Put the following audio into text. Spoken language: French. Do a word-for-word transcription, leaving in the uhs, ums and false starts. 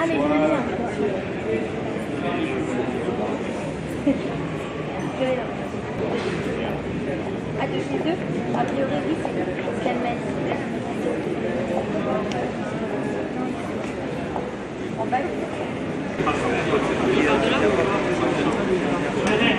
Ah, les grenadines. Ah, tu sais deux? A priori, oui, c'est ce qu'elle m'a dit. En bas,